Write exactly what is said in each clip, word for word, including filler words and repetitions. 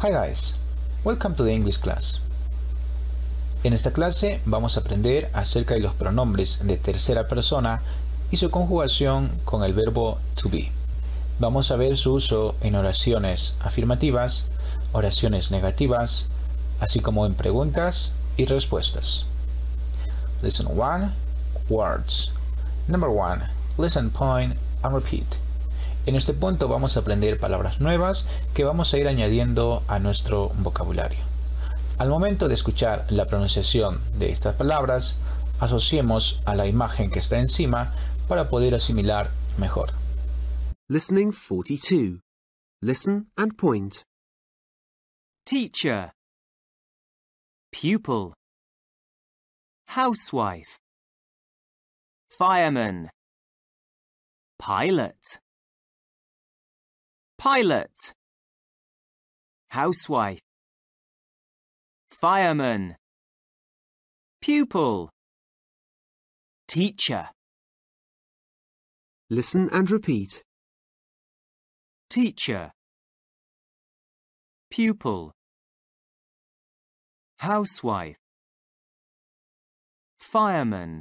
Hi guys, welcome to the English class. En esta clase vamos a aprender acerca de los pronombres de tercera persona y su conjugación con el verbo to be. Vamos a ver su uso en oraciones afirmativas, oraciones negativas, así como en preguntas y respuestas. Lesson one, words. Number one, listen, point and repeat. En este punto vamos a aprender palabras nuevas que vamos a ir añadiendo a nuestro vocabulario. Al momento de escuchar la pronunciación de estas palabras, asociemos a la imagen que está encima para poder asimilar mejor. Listening forty-two. Listen and point. Teacher, pupil, housewife, fireman, pilot, pilot, housewife, fireman, pupil, teacher. Listen and repeat. Teacher, pupil, housewife, fireman,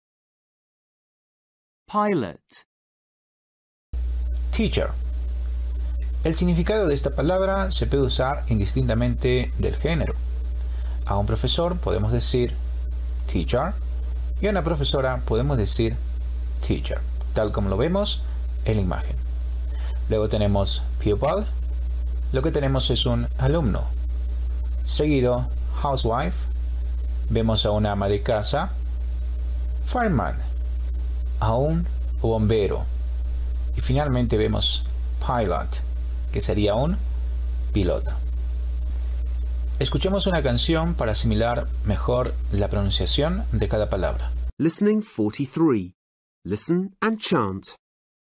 pilot. Teacher. El significado de esta palabra se puede usar indistintamente del género. A un profesor podemos decir teacher y a una profesora podemos decir teacher, tal como lo vemos en la imagen. Luego tenemos pupil, lo que tenemos es un alumno. Seguido, housewife, vemos a una ama de casa. Fireman, a un bombero. Y finalmente vemos pilot, que sería un piloto. Escuchemos una canción para asimilar mejor la pronunciación de cada palabra. Listening forty-three. Listen and chant.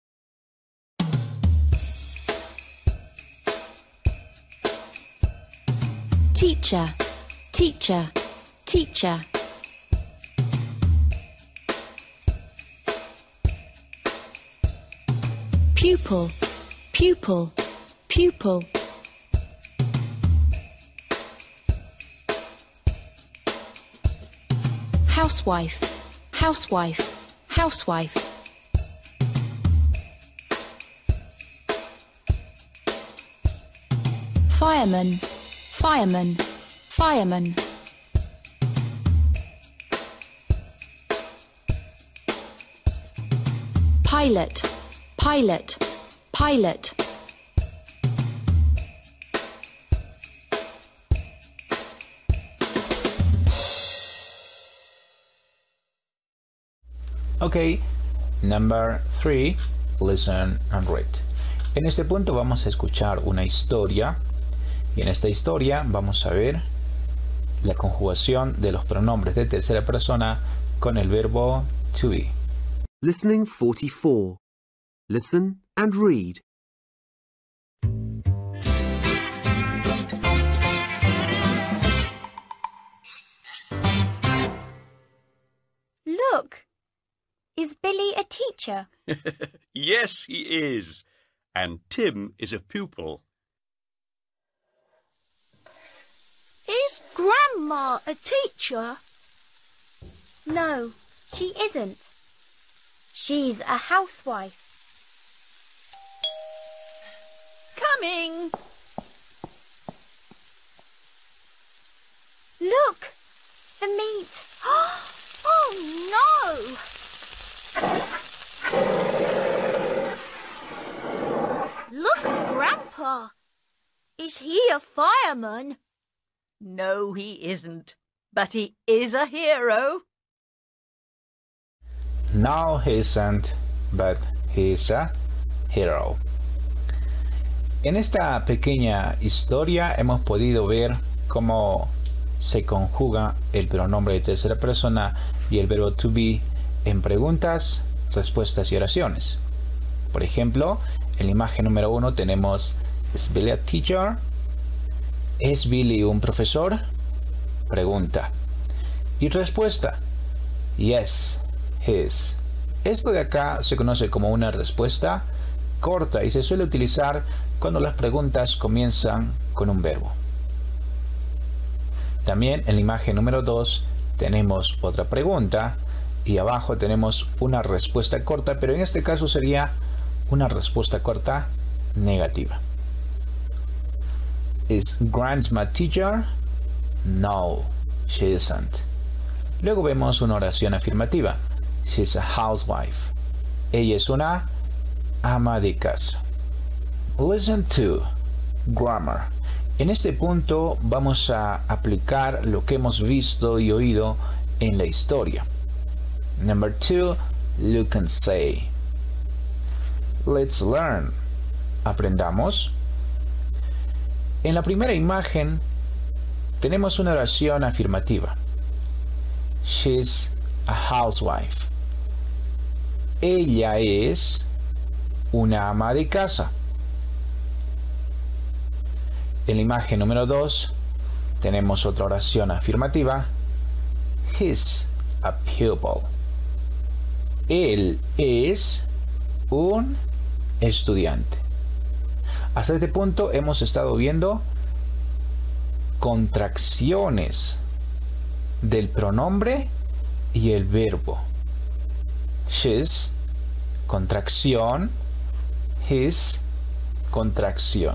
Teacher, teacher, teacher. Pupil, pupil, pupil. Housewife, housewife, housewife. Fireman, fireman, fireman. Pilot, pilot, pilot. Ok, number three, listen and read. En este punto vamos a escuchar una historia y en esta historia vamos a ver la conjugación de los pronombres de tercera persona con el verbo to be. Listening forty-four. Listen and read. Look! Is Billy a teacher? Yes, he is. And Tim is a pupil. Is Grandma a teacher? No, she isn't. She's a housewife. Coming! Look! The meat! Oh no! Look at Grandpa! Is he a fireman? No, he isn't. But he is a hero. No, he isn't, but he is a hero. En esta pequeña historia hemos podido ver cómo se conjuga el pronombre de tercera persona y el verbo to be en preguntas, respuestas y oraciones. Por ejemplo, en la imagen número uno tenemos ¿Es Billy a teacher? ¿Es Billy un profesor? Pregunta. Y respuesta. Yes, he is. Esto de acá se conoce como una respuesta corta y se suele utilizar cuando las preguntas comienzan con un verbo. También en la imagen número dos tenemos otra pregunta y abajo tenemos una respuesta corta, pero en este caso sería una respuesta corta negativa. Is Grandma a teacher? No, she isn't. Luego vemos una oración afirmativa. She's a housewife. Ella es una ama de casa. Listen to grammar. En este punto vamos a aplicar lo que hemos visto y oído en la historia. Number two, look and say. Let's learn. Aprendamos. En la primera imagen tenemos una oración afirmativa. She's a housewife. Ella es una ama de casa. En la imagen número dos tenemos otra oración afirmativa. He's a pupil. Él es un estudiante. Hasta este punto hemos estado viendo contracciones del pronombre y el verbo. She's, contracción. His, contracción.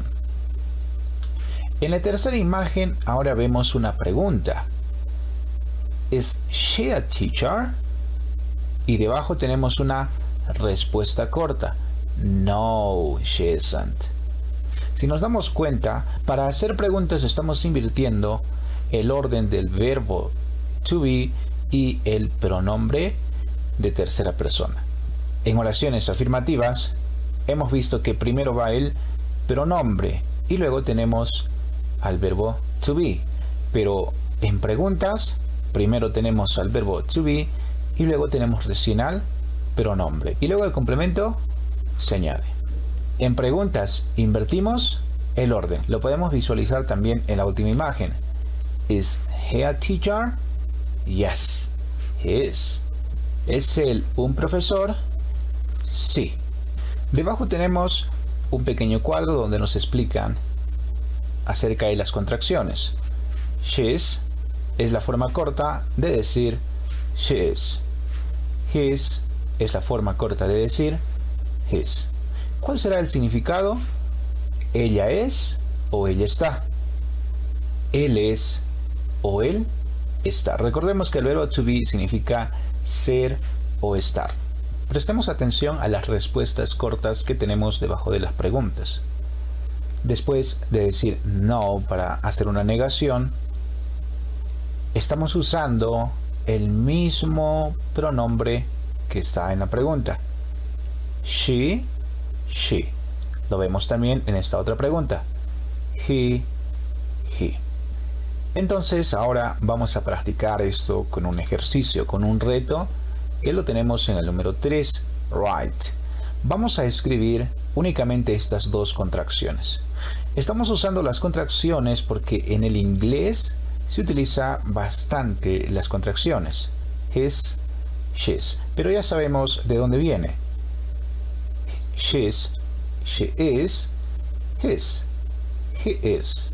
En la tercera imagen ahora vemos una pregunta. ¿Is she a teacher? Y debajo tenemos una respuesta corta. No, she isn't. Si nos damos cuenta, para hacer preguntas estamos invirtiendo el orden del verbo to be y el pronombre de tercera persona. En oraciones afirmativas hemos visto que primero va el pronombre y luego tenemos al verbo to be. Pero en preguntas primero tenemos al verbo to be y luego tenemos recién al pronombre. Y luego el complemento se añade. En preguntas invertimos el orden. Lo podemos visualizar también en la última imagen. Is he a teacher? Yes, he is. ¿Es él un profesor? Sí. Debajo tenemos un pequeño cuadro donde nos explican acerca de las contracciones. She's es la forma corta de decir she is. His es la forma corta de decir his. ¿Cuál será el significado? Ella es o ella está. Él es o él está. Recordemos que el verbo to be significa ser o estar. Prestemos atención a las respuestas cortas que tenemos debajo de las preguntas. Después de decir no para hacer una negación, estamos usando el mismo pronombre que está en la pregunta. She, she. Lo vemos también en esta otra pregunta. He, he. Entonces ahora vamos a practicar esto con un ejercicio, con un reto, que lo tenemos en el número tres. Write. Vamos a escribir únicamente estas dos contracciones. Estamos usando las contracciones porque en el inglés se utiliza bastante las contracciones. His, she's. Pero ya sabemos de dónde viene. She's, she is, his, he is.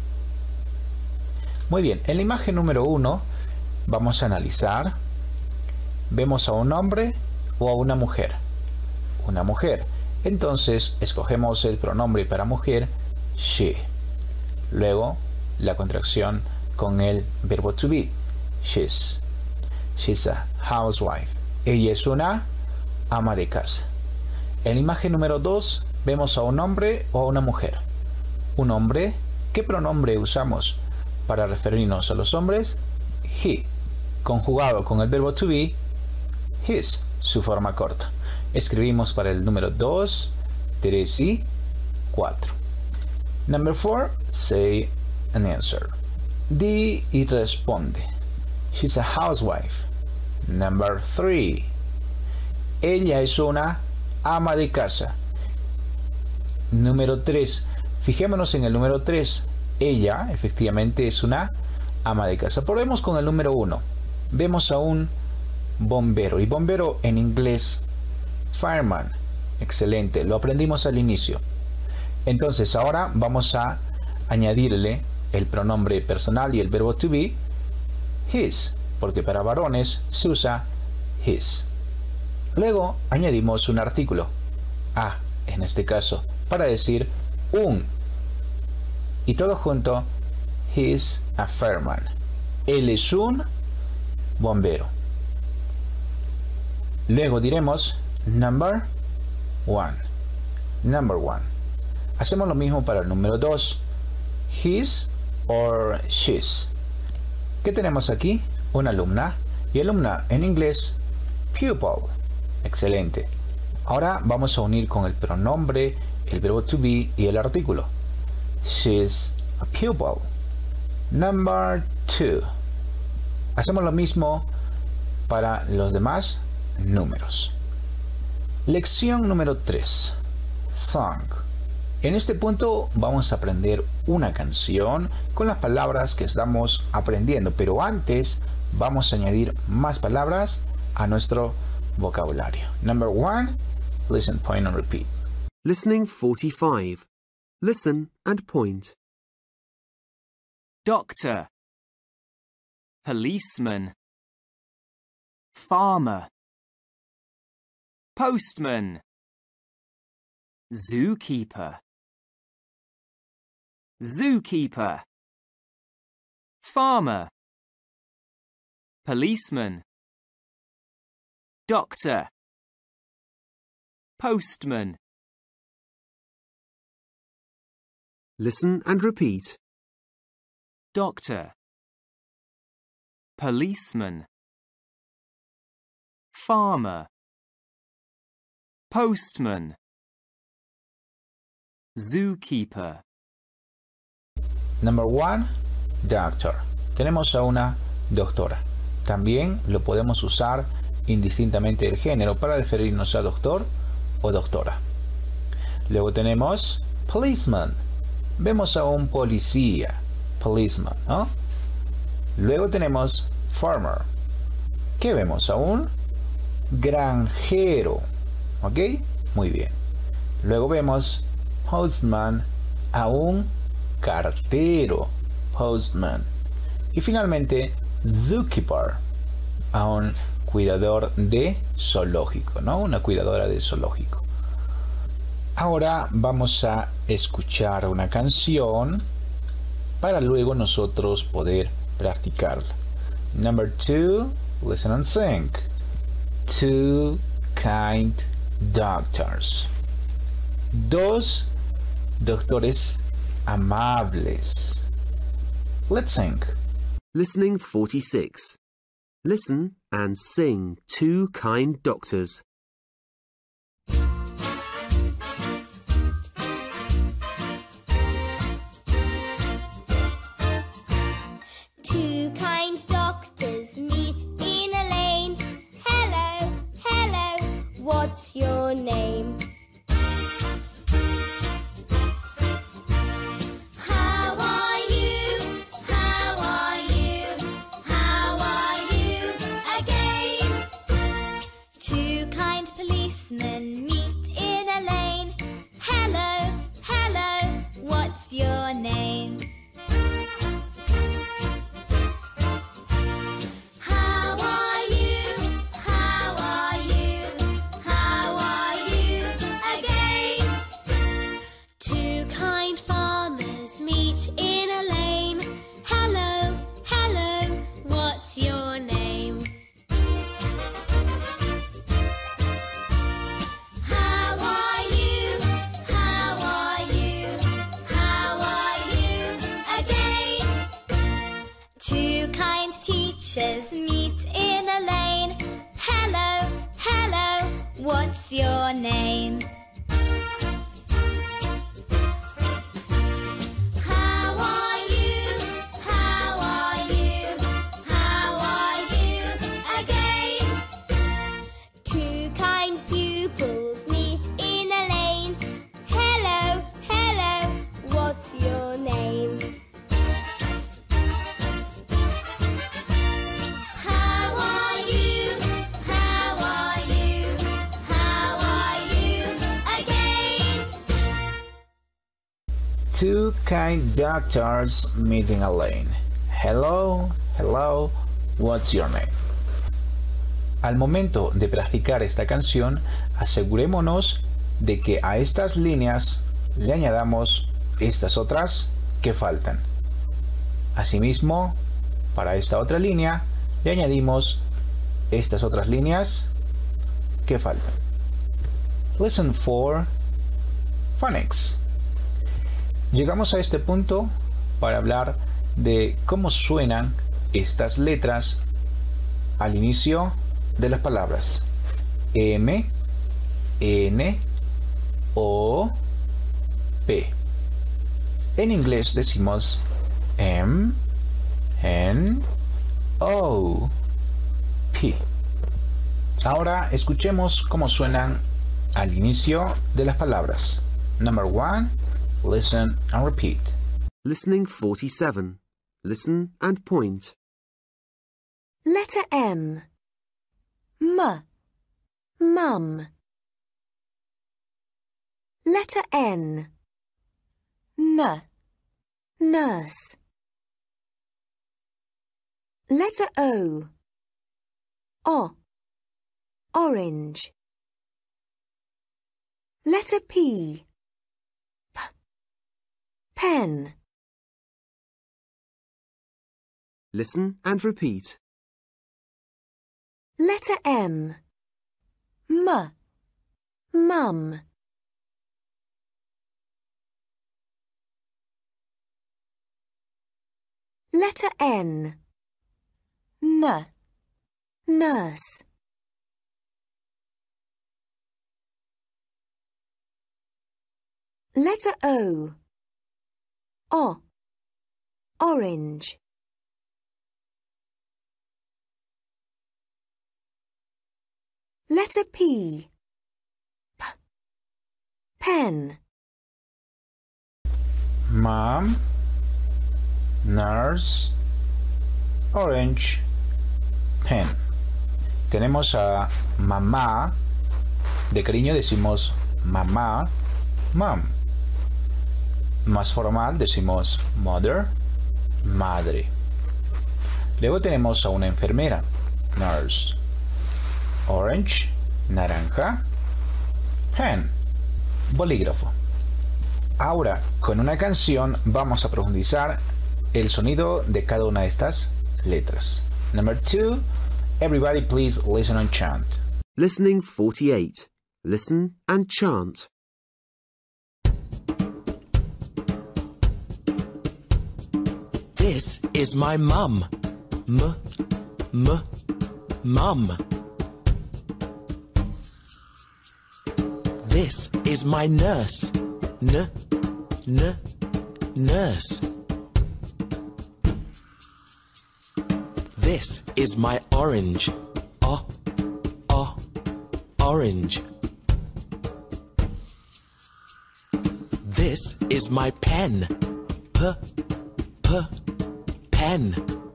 Muy bien, en la imagen número uno vamos a analizar. Vemos a un hombre o a una mujer. Una mujer. Entonces escogemos el pronombre para mujer, she. Luego la contracción con el verbo to be, she's. She's a housewife. Ella es una ama de casa. En la imagen número dos vemos a un hombre o a una mujer. Un hombre, ¿qué pronombre usamos para referirnos a los hombres? He, conjugado con el verbo to be, his, su forma corta. Escribimos para el número dos, tres y cuatro. Number four, say and answer. Di y responde. She's a housewife. Number three. Ella es una ama de casa. Número tres. Fijémonos en el número tres. Ella, efectivamente, es una ama de casa. Probemos con el número uno. Vemos a un bombero. Y bombero en inglés, fireman. Excelente. Lo aprendimos al inicio. Entonces, ahora vamos a añadirle el pronombre personal y el verbo to be. his, porque para varones se usa his. Luego añadimos un artículo, a, en este caso, para decir un. Y todo junto, he's a fireman. Él es un bombero. Luego diremos number one. Number one. Hacemos lo mismo para el número dos. His or she's. ¿Qué tenemos aquí? Una alumna. Y alumna en inglés, pupil. Excelente. Ahora vamos a unir con el pronombre, el verbo to be y el artículo. She's a pupil. Number two. Hacemos lo mismo para los demás números. Lección número tres. Song. En este punto vamos a aprender una canción con las palabras que estamos aprendiendo, pero antes vamos a añadir más palabras a nuestro vocabulario. Number one, listen, point and repeat. Listening forty-five. Listen and point. Doctor, policeman, farmer, postman, zookeeper, zookeeper, farmer, policeman, doctor, postman. Listen and repeat. Doctor, policeman, farmer, postman, zookeeper. Number one, doctor. Tenemos a una doctora. También lo podemos usar indistintamente del género para referirnos a doctor o doctora. Luego tenemos policeman. Vemos a un policía, policeman, ¿no? Luego tenemos farmer. ¿Qué vemos? A un granjero, ¿ok? Muy bien. Luego vemos postman, a un cartero, postman. Y finalmente zookeeper, a un cuidador de zoológico, ¿no? Una cuidadora de zoológico. Ahora vamos a escuchar una canción para luego nosotros poder practicarla. Number two, listen and sing. Two kind doctors. Dos doctores amables. Let's sing. Listening forty-six. Listen and sing Two Kind Doctors. Two kind doctors meet in a lane. Hello, hello, what's your name? How are you? How are you? How are you again? Two kind policemen meet in a lane. Hello, hello, what's your name? How are you? How are you? How are you again? Two kind farmers meet in a lane. Hello, hello, what's your name? How are you? How are you? How are you again? Two kind teachers meet in a lane. Hello, hello, what's your name? How are you? How are you? How are you again? Two kind pupils meet in a lane. Hello, hello, what's your name? How are you? How are you? How are you again? Two kind doctors meet in a lane. Hello, hello, What's your name? Al momento de practicar esta canción, asegurémonos de que a estas líneas le añadamos estas otras que faltan. Asimismo, para esta otra línea le añadimos estas otras líneas que faltan. Lesson four. Phonics. Llegamos a este punto para hablar de cómo suenan estas letras al inicio de las palabras. M, N, O, P. En inglés decimos M, N, O, P. Ahora escuchemos cómo suenan al inicio de las palabras. Number one, listen and repeat. Listening forty-seven. Listen and point. Letter M. M. Mum. Letter N. N. Nurse. Letter O. O. Orange. Letter P. P. Pen. Listen and repeat. Letter M. M. Mum. Letter N. N. Nurse. Letter O. O. Orange. Letter P. P. Pen. Mom, nurse, orange, pen. Tenemos a mamá. De cariño decimos mamá, mom. Más formal decimos mother, madre. Luego tenemos a una enfermera, nurse. Orange, naranja. Pen, bolígrafo. Ahora, con una canción vamos a profundizar el sonido de cada una de estas letras. Number two, everybody please listen and chant. Listening forty-eight. Listen and chant. This is my mum. M, m, mum. This is my nurse. N, n, nurse. This is my orange. O, o, orange. This is my pen. P, p, pen.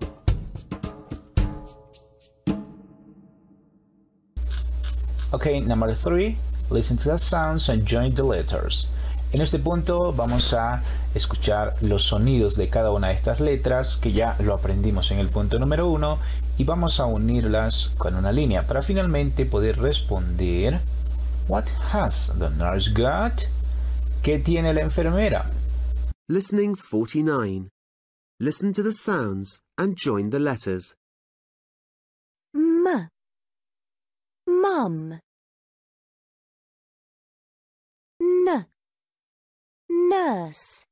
Okay, number three. Listen to the sounds and join the letters. En este punto vamos a escuchar los sonidos de cada una de estas letras que ya lo aprendimos en el punto número uno y vamos a unirlas con una línea para finalmente poder responder What has the nurse got? ¿Qué tiene la enfermera? Listening forty-nine. Listen to the sounds and join the letters. M. Mum. N. Nurse.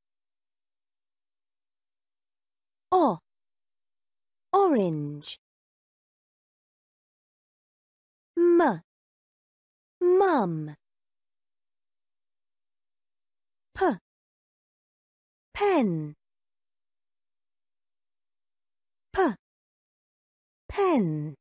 O. Orange. M. Mum. P. Pen. P. Pen.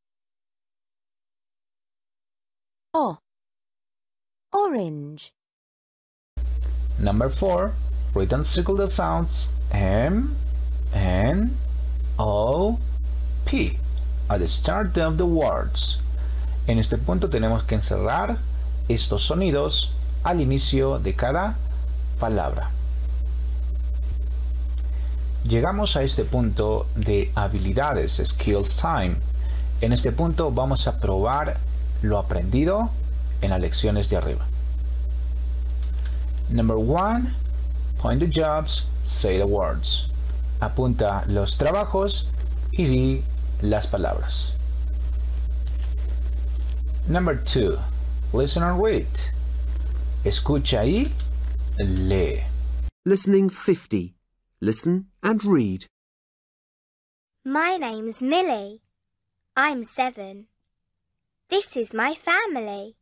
O. Orange. Number four. Read and circle the sounds M, N, O, P at the start of the words. En este punto tenemos que encerrar estos sonidos al inicio de cada palabra. Llegamos a este punto de habilidades, Skills Time. En este punto vamos a probar lo aprendido en las lecciones de arriba. Number one, point the jobs, say the words. Apunta los trabajos y di las palabras. Number two, listen and read. Escucha y lee. Listening fifty. Listen and read. My name's Millie. I'm seven. This is my family.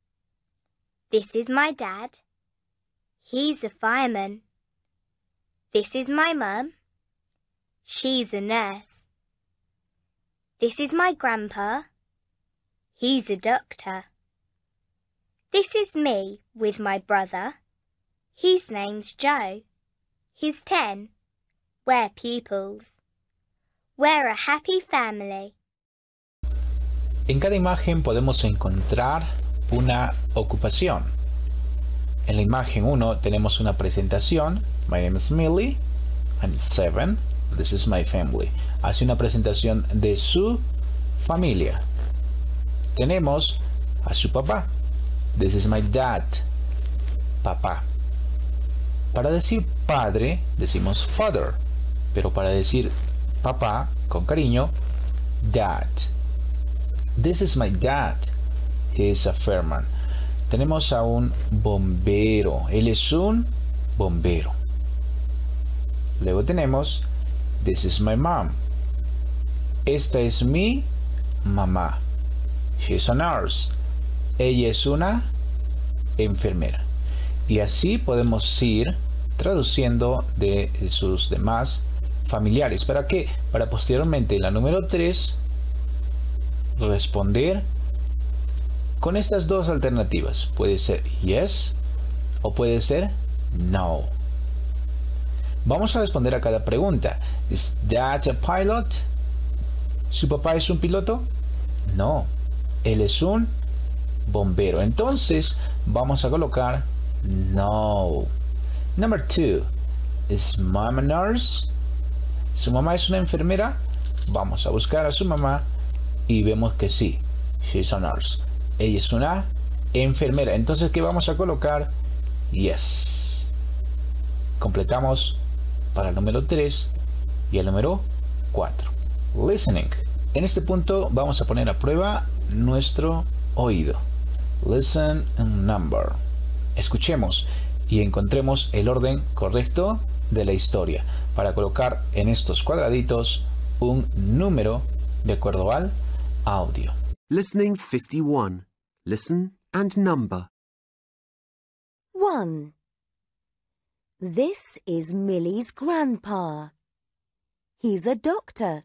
This is my dad. He's a fireman. This is my mum. She's a nurse. This is my grandpa. He's a doctor. This is me with my brother. His name's Joe. He's ten. We're pupils. We're a happy family. En cada imagen podemos encontrar una ocupación. En la imagen uno tenemos una presentación. My name is Millie. I'm seven. This is my family. Hace una presentación de su familia. Tenemos a su papá. This is my dad. Papá. Para decir padre, decimos father. Pero para decir papá, con cariño, dad. This is my dad. He is a fireman. Tenemos a un bombero. Él es un bombero. Luego tenemos this is my mom. Esta es mi mamá. She's a nurse. Ella es una enfermera. Y así podemos ir traduciendo de sus demás familiares. ¿Para qué? Para posteriormente, la número tres, responder con estas dos alternativas. Puede ser yes o puede ser no. Vamos a responder a cada pregunta. ¿Is dad a pilot? ¿Su papá es un piloto? No. Él es un bombero. Entonces vamos a colocar no. Number two. ¿Is mom a nurse? ¿Su mamá es una enfermera? Vamos a buscar a su mamá y vemos que sí. She's a nurse. Ella es una enfermera. Entonces, ¿qué vamos a colocar? Yes. Completamos para el número tres y el número cuatro. Listening. En este punto vamos a poner a prueba nuestro oído. Listen and number. Escuchemos y encontremos el orden correcto de la historia para colocar en estos cuadraditos un número de acuerdo al audio. Listening fifty-one. Listen and number. One. This is Millie's grandpa. He's a doctor.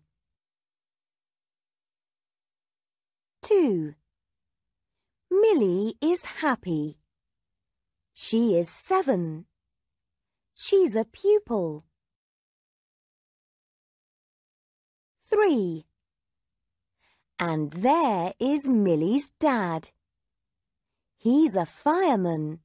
Two. Millie is happy. She is seven. She's a pupil. Three. And there is Millie's dad. He's a fireman.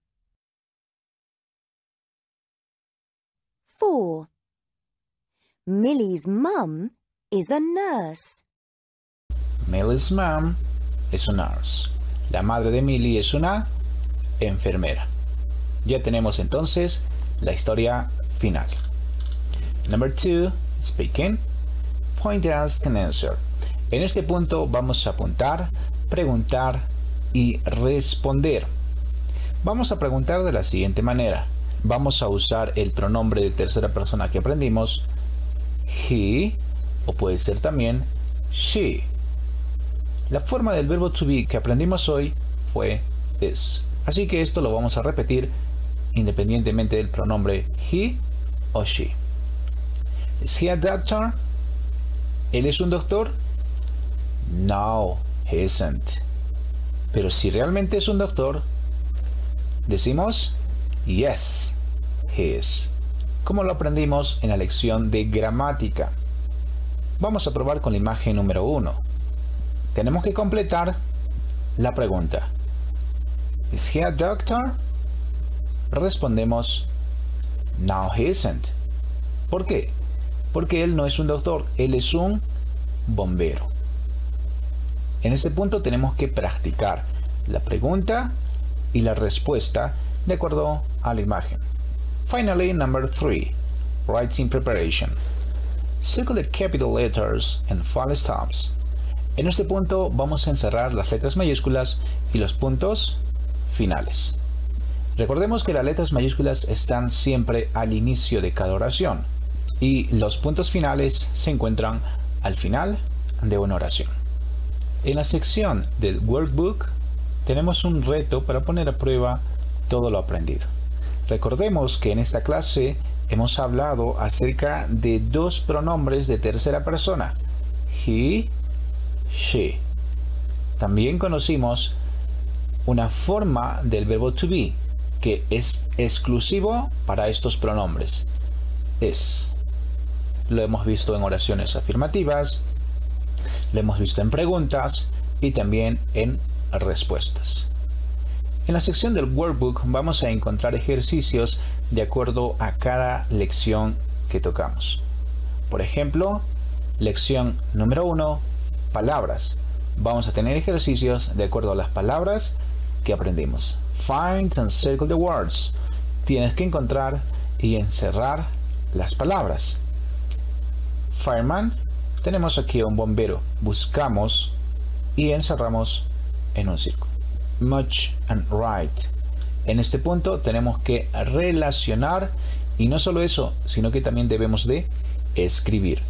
Four. Millie's mum is a nurse. Millie's mom es una nurse. La madre de Millie es una enfermera. Ya tenemos entonces la historia final. Number two, speaking. Point, ask and answer. En este punto vamos a apuntar, preguntar y responder. Vamos a preguntar de la siguiente manera. Vamos a usar el pronombre de tercera persona que aprendimos, he, o puede ser también she. La forma del verbo to be que aprendimos hoy fue is. Así que esto lo vamos a repetir independientemente del pronombre he o she. Is he a doctor? ¿Él es un doctor? No, he isn't. Pero si realmente es un doctor, decimos yes, he is. Como lo aprendimos en la lección de gramática. Vamos a probar con la imagen número uno. Tenemos que completar la pregunta. ¿Is he a doctor? Respondemos no, he isn't. ¿Por qué? porque él no es un doctor, él es un bombero. En este punto tenemos que practicar la pregunta y la respuesta de acuerdo a la imagen. Finally, number three, writing preparation. Circle the capital letters and full stops. En este punto vamos a encerrar las letras mayúsculas y los puntos finales. Recordemos que las letras mayúsculas están siempre al inicio de cada oración y los puntos finales se encuentran al final de una oración. En la sección del workbook tenemos un reto para poner a prueba todo lo aprendido. Recordemos que en esta clase hemos hablado acerca de dos pronombres de tercera persona, he, she. También conocimos una forma del verbo to be que es exclusivo para estos pronombres. Es. Lo hemos visto en oraciones afirmativas, lo hemos visto en preguntas y también en respuestas. En la sección del workbook vamos a encontrar ejercicios de acuerdo a cada lección que tocamos. Por ejemplo, lección número uno, palabras. Vamos a tener ejercicios de acuerdo a las palabras que aprendimos. Find and circle the words. Tienes que encontrar y encerrar las palabras. Fireman. Tenemos aquí a un bombero. Buscamos y encerramos en un círculo. Much and write. En este punto tenemos que relacionar y no solo eso, sino que también debemos de escribir.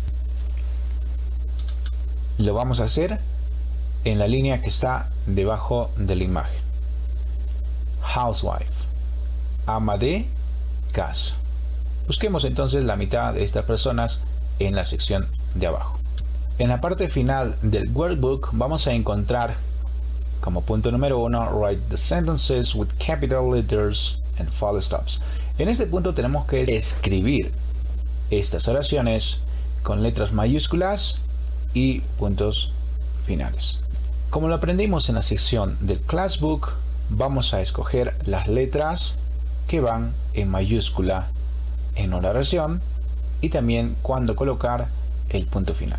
Lo vamos a hacer en la línea que está debajo de la imagen. Housewife, ama de casa. Busquemos entonces la mitad de estas personas en la sección de abajo. En la parte final del workbook vamos a encontrar como punto número uno, write the sentences with capital letters and full stops. En este punto tenemos que escribir estas oraciones con letras mayúsculas y puntos finales. Como lo aprendimos en la sección del classbook, vamos a escoger las letras que van en mayúscula en una oración y también cuándo colocar el punto final.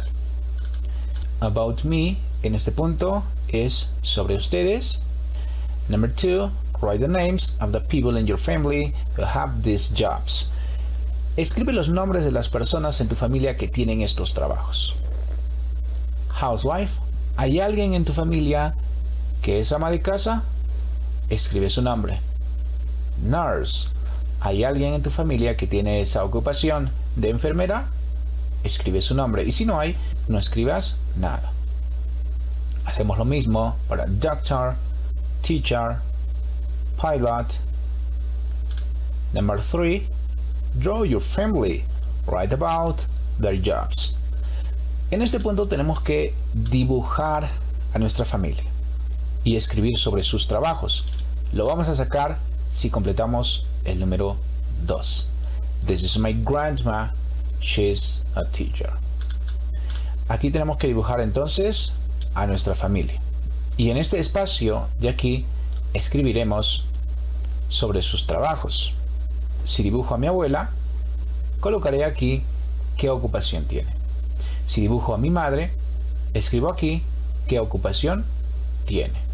About me, en este punto, es sobre ustedes. Number two, write the names of the people in your family who have these jobs. Escribe los nombres de las personas en tu familia que tienen estos trabajos. Housewife, ¿hay alguien en tu familia que es ama de casa? Escribe su nombre. Nurse, ¿hay alguien en tu familia que tiene esa ocupación de enfermera? Escribe su nombre. Y si no hay, no escribas nada. Hacemos lo mismo para doctor, teacher, pilot. Number three, draw your family. Write about their jobs. En este punto tenemos que dibujar a nuestra familia y escribir sobre sus trabajos. Lo vamos a sacar si completamos el número dos. This is my grandma. She's a teacher. Aquí tenemos que dibujar entonces a nuestra familia. Y en este espacio de aquí escribiremos sobre sus trabajos. Si dibujo a mi abuela, colocaré aquí qué ocupación tiene. Si dibujo a mi madre, escribo aquí qué ocupación tiene.